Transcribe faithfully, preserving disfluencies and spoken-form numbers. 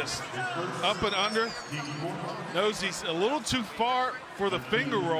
this. Up and under. Knows he's a little too far for the finger roll.